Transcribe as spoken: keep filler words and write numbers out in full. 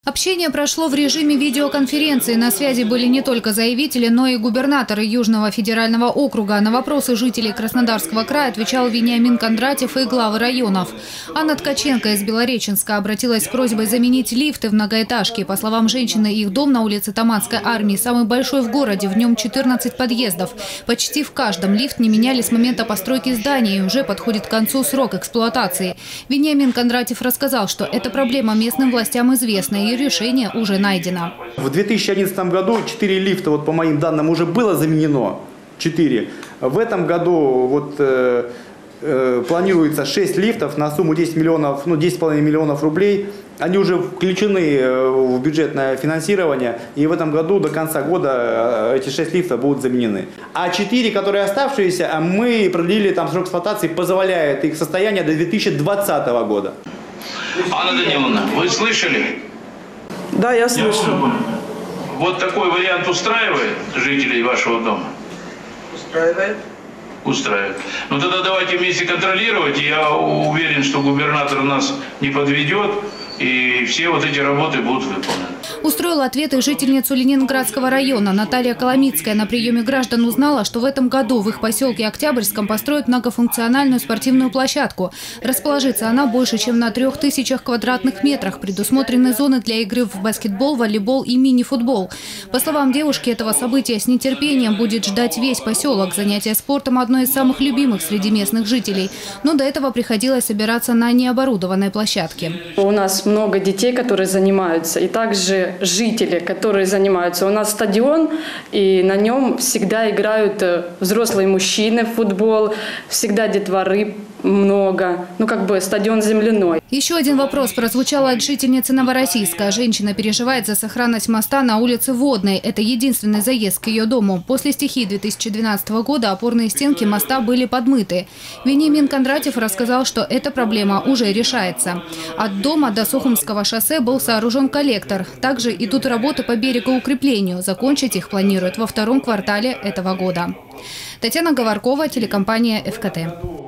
Общение прошло в режиме видеоконференции. На связи были не только заявители, но и губернаторы Южного федерального округа. На вопросы жителей Краснодарского края отвечал Вениамин Кондратьев и главы районов. Анна Ткаченко из Белореченска обратилась с просьбой заменить лифты в многоэтажке. По словам женщины, их дом на улице Таманской армии самый большой в городе. В нем четырнадцать подъездов. Почти в каждом лифт не меняли с момента постройки здания и уже подходит к концу срок эксплуатации. Вениамин Кондратьев рассказал, что эта проблема местным властям известна и решение уже найдено. В две тысячи одиннадцатом году четыре лифта, вот по моим данным, уже было заменено. четыре. В этом году вот, э, э, планируется шесть лифтов на сумму десять миллионов, ну, десять с половиной миллионов рублей. Они уже включены в бюджетное финансирование. И в этом году до конца года эти шесть лифтов будут заменены. А четыре, которые оставшиеся, мы продлили там срок эксплуатации, позволяет их состояние до две тысячи двадцатого года. Анна Даниловна, вы слышали? Да, я слышу. Вот такой вариант устраивает жителей вашего дома? Устраивает. Устраивает. Ну тогда давайте вместе контролировать. Я уверен, что губернатор нас не подведет. И все вот эти работы будут выполнены. Устроила ответы жительницу Ленинградского района. Наталья Коломицкая на приеме граждан узнала, что в этом году в их поселке Октябрьском построят многофункциональную спортивную площадку. Расположится она больше, чем на трех тысячах квадратных метрах. Предусмотрены зоны для игры в баскетбол, волейбол и мини-футбол. По словам девушки, этого события с нетерпением будет ждать весь поселок. Занятие спортом – одно из самых любимых среди местных жителей. Но до этого приходилось собираться на необорудованной площадке. У нас много детей, которые занимаются, и также жители, которые занимаются. У нас стадион, и на нем всегда играют взрослые мужчины в футбол, всегда детворы много. Ну, как бы стадион земляной. Еще один вопрос прозвучал от жительницы Новороссийска. Женщина переживает за сохранность моста на улице Водной. Это единственный заезд к ее дому. После стихии две тысячи двенадцатого года опорные стенки моста были подмыты. Вениамин Кондратьев рассказал, что эта проблема уже решается. От дома до Сухумского шоссе был сооружен коллектор. Также идут работы по берегоукреплению. Закончить их планируют во втором квартале этого года. Татьяна Говоркова, телекомпания ФКТ.